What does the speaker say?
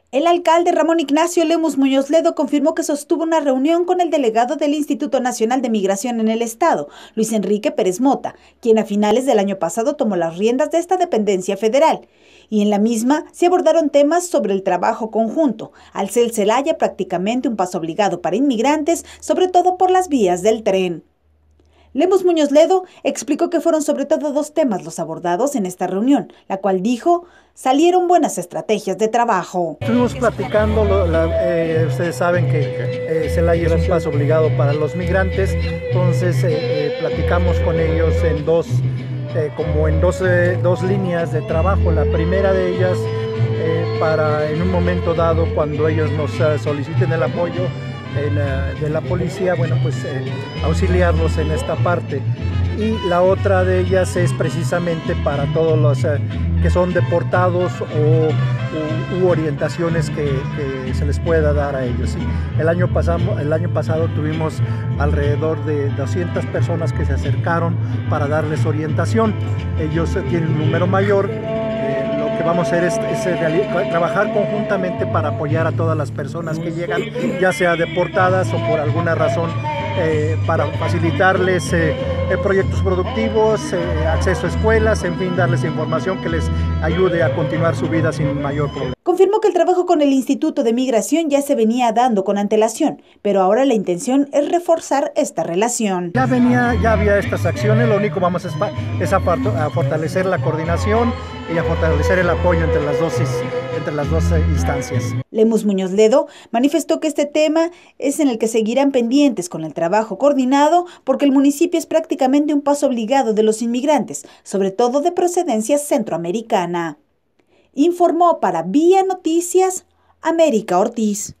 El alcalde Ramón Ignacio Lemus Muñoz Ledo confirmó que sostuvo una reunión con el delegado del Instituto Nacional de Migración en el estado, Luis Enrique Pérez Mota, quien a finales del año pasado tomó las riendas de esta dependencia federal. Y en la misma se abordaron temas sobre el trabajo conjunto, al ser Celaya prácticamente un paso obligado para inmigrantes, sobre todo por las vías del tren. Lemus Muñoz Ledo explicó que fueron sobre todo dos temas los abordados en esta reunión, la cual dijo, salieron buenas estrategias de trabajo. Estuvimos platicando, ustedes saben que Celaya es un paso obligado para los migrantes, entonces platicamos con ellos en dos líneas de trabajo. La primera de ellas, para en un momento dado, cuando ellos nos soliciten el apoyo de la policía, bueno, pues auxiliarlos en esta parte. Y la otra de ellas es precisamente para todos los que son deportados u orientaciones que se les pueda dar a ellos. ¿Sí? El año pasado tuvimos alrededor de 200 personas que se acercaron para darles orientación. Ellos tienen un número mayor. Lo que vamos a hacer es trabajar conjuntamente para apoyar a todas las personas que llegan, ya sea deportadas o por alguna razón, para facilitarles proyectos productivos, acceso a escuelas, en fin, darles información que les ayude a continuar su vida sin mayor problema. Confirmó que el trabajo con el Instituto de Migración ya se venía dando con antelación, pero ahora la intención es reforzar esta relación. Ya había estas acciones, lo único vamos es a fortalecer la coordinación y a fortalecer el apoyo entre las dos instancias. Lemus Muñoz Ledo manifestó que este tema es en el que seguirán pendientes con el trabajo coordinado porque el municipio es prácticamente un paso obligado de los inmigrantes, sobre todo de procedencia centroamericana. Informó para Vía Noticias, América Ortiz.